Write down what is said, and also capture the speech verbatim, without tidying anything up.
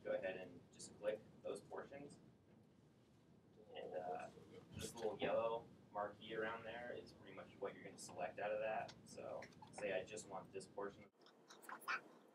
go ahead and just click those portions. And uh, this little yellow marquee around there is pretty much what you're going to select out of that. So say I just want this portion.